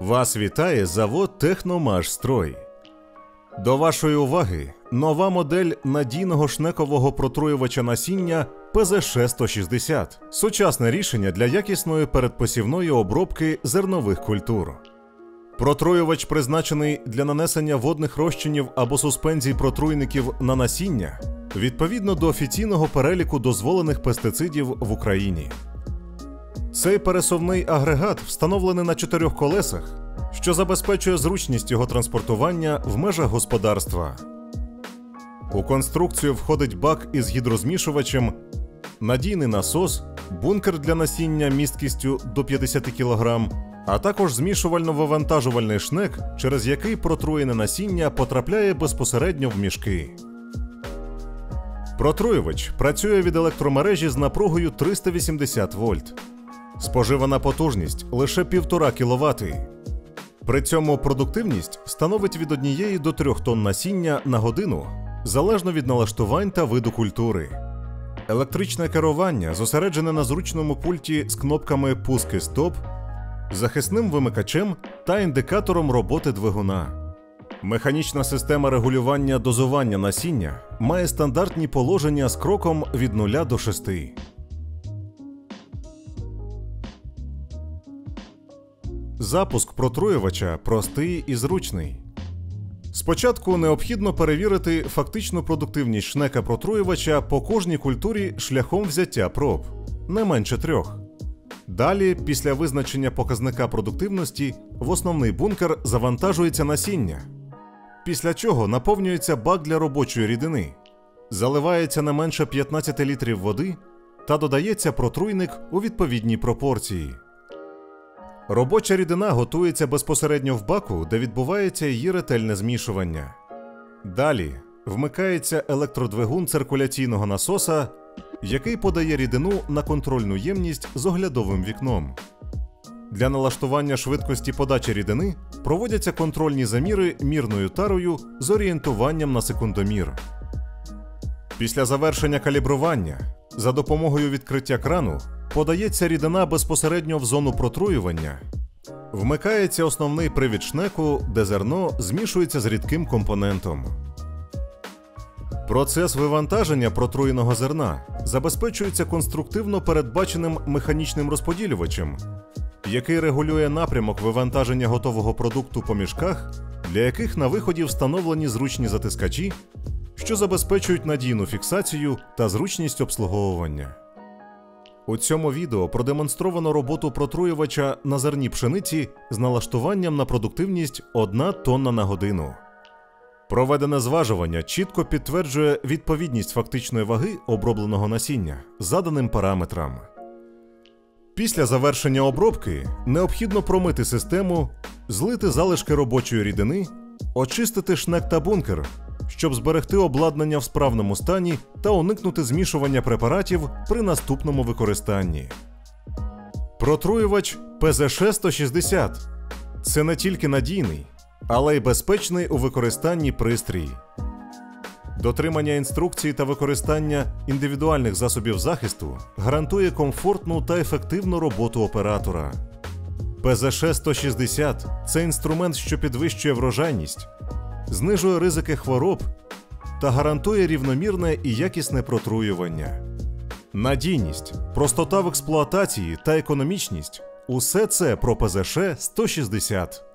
Вас вітає завод «Техномашстрой». До вашої уваги нова модель надійного шнекового протруювача насіння ПЗШ-160. Сучасне рішення для якісної передпосівної обробки зернових культур. Протруювач призначений для нанесення водних розчинів або суспензій протруйників на насіння відповідно до офіційного переліку дозволених пестицидів в Україні. Цей пересувний агрегат встановлений на 4 колесах, що забезпечує зручність його транспортування в межах господарства. У конструкцію входить бак із гідрозмішувачем, надійний насос, бункер для насіння місткістю до 50 кг, а також змішувально-вивантажувальний шнек, через який протруєне насіння потрапляє безпосередньо в мішки. Протруювач працює від електромережі з напругою 380 вольт. Споживана потужність лише 1,5 кВт. При цьому продуктивність становить від 1 до 3 тонн насіння на годину, залежно від налаштувань та виду культури. Електричне керування зосереджене на зручному пульті з кнопками «Пуск» і «Стоп», захисним вимикачем та індикатором роботи двигуна. Механічна система регулювання дозування насіння має стандартні положення з кроком від 0 до 6. Запуск протруювача простий і зручний. Спочатку необхідно перевірити фактичну продуктивність шнека протруювача по кожній культурі шляхом взяття проб, не менше 3. Далі, після визначення показника продуктивності, в основний бункер завантажується насіння, після чого наповнюється бак для робочої рідини, заливається не менше 15 літрів води та додається протруйник у відповідній пропорції. Робоча рідина готується безпосередньо в баку, де відбувається її ретельне змішування. Далі вмикається електродвигун циркуляційного насоса, який подає рідину на контрольну ємність з оглядовим вікном. Для налаштування швидкості подачі рідини проводяться контрольні заміри мірною тарою з орієнтуванням на секундомір. Після завершення калібрування за допомогою відкриття крану подається рідина безпосередньо в зону протруювання. Вмикається основний привід шнеку, де зерно змішується з рідким компонентом. Процес вивантаження протруєного зерна забезпечується конструктивно передбаченим механічним розподілювачем, який регулює напрямок вивантаження готового продукту по мішках, для яких на виході встановлені зручні затискачі, що забезпечують надійну фіксацію та зручність обслуговування. У цьому відео продемонстровано роботу протруювача на зерні пшениці з налаштуванням на продуктивність 1 тонна на годину. Проведене зважування чітко підтверджує відповідність фактичної ваги обробленого насіння заданим параметрам. Після завершення обробки необхідно промити систему, злити залишки робочої рідини, очистити шнек та бункер, щоб зберегти обладнання в справному стані та уникнути змішування препаратів при наступному використанні. Протруювач ПЗШ-160 – це не тільки надійний, але й безпечний у використанні пристрій. Дотримання інструкцій та використання індивідуальних засобів захисту гарантує комфортну та ефективну роботу оператора. ПЗШ-160 – це інструмент, що підвищує врожайність, знижує ризики хвороб та гарантує рівномірне і якісне протруювання. Надійність, простота в експлуатації та економічність – усе це про ПЗШ-160.